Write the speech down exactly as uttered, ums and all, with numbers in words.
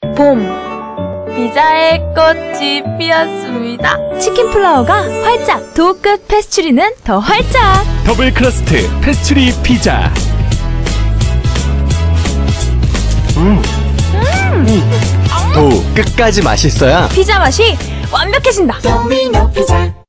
봄, 피자의 꽃이 피었습니다. 치킨 플라워가 활짝, 도우 끝 페스츄리는 더 활짝. 더블 크러스트 페스츄리 피자. 음. 음. 도우 끝까지 맛있어야 피자 맛이 완벽해진다. 도미노 피자.